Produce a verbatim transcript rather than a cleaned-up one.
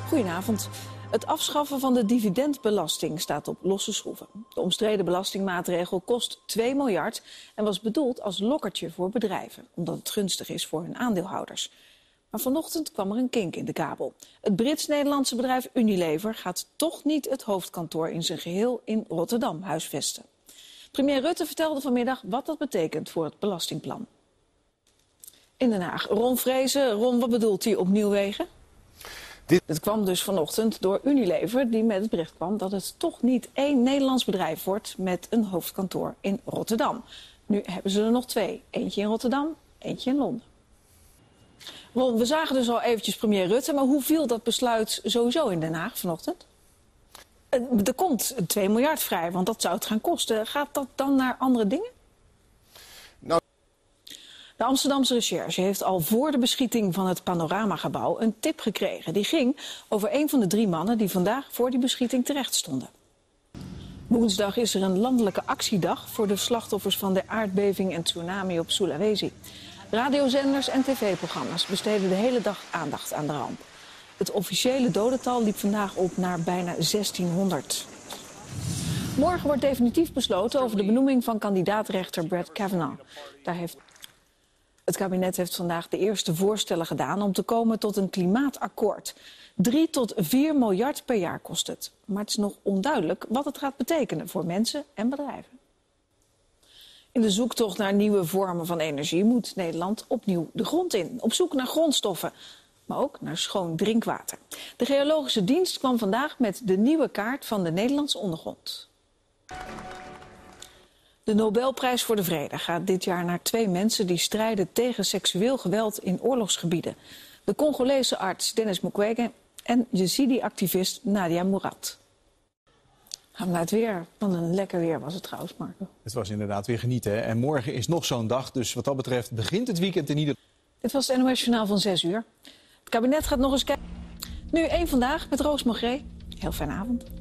Goedenavond. Het afschaffen van de dividendbelasting staat op losse schroeven. De omstreden belastingmaatregel kost twee miljard en was bedoeld als lokkertje voor bedrijven, omdat het gunstig is voor hun aandeelhouders. Maar vanochtend kwam er een kink in de kabel. Het Brits-Nederlandse bedrijf Unilever gaat toch niet het hoofdkantoor in zijn geheel in Rotterdam huisvesten. Premier Rutte vertelde vanmiddag wat dat betekent voor het belastingplan. In Den Haag, Ron Vrezen. Ron, wat bedoelt hij op Nieuwwegen? Dit... Het kwam dus vanochtend door Unilever, die met het bericht kwam dat het toch niet één Nederlands bedrijf wordt met een hoofdkantoor in Rotterdam. Nu hebben ze er nog twee. Eentje in Rotterdam, eentje in Londen. Ron, we zagen dus al eventjes premier Rutte, maar hoe viel dat besluit sowieso in Den Haag vanochtend? Er komt twee miljard vrij, want dat zou het gaan kosten. Gaat dat dan naar andere dingen? Nou... De Amsterdamse recherche heeft al voor de beschieting van het Panoramagebouw een tip gekregen. Die ging over een van de drie mannen die vandaag voor die beschieting terecht stonden. Woensdag is er een landelijke actiedag voor de slachtoffers van de aardbeving en tsunami op Sulawesi. Radiozenders en tv-programma's besteden de hele dag aandacht aan de ramp. Het officiële dodental liep vandaag op naar bijna zestienhonderd. Morgen wordt definitief besloten over de benoeming van kandidaatrechter Brett Kavanaugh. Daar heeft... Het kabinet heeft vandaag de eerste voorstellen gedaan om te komen tot een klimaatakkoord. Drie tot vier miljard per jaar kost het. Maar het is nog onduidelijk wat het gaat betekenen voor mensen en bedrijven. In de zoektocht naar nieuwe vormen van energie moet Nederland opnieuw de grond in. Op zoek naar grondstoffen, maar ook naar schoon drinkwater. De Geologische Dienst kwam vandaag met de nieuwe kaart van de Nederlandse ondergrond. De Nobelprijs voor de Vrede gaat dit jaar naar twee mensen die strijden tegen seksueel geweld in oorlogsgebieden. De Congolese arts Denis Mukwege en Yazidi-activist Nadia Murad. Gaan we naar het weer. Wat een lekker weer was het trouwens, Marco. Het was inderdaad weer genieten. Hè? En morgen is nog zo'n dag. Dus wat dat betreft begint het weekend in ieder geval. Dit was het N O S-journaal van zes uur. Het kabinet gaat nog eens kijken. Nu één vandaag met Roos Mogré. Heel fijne avond.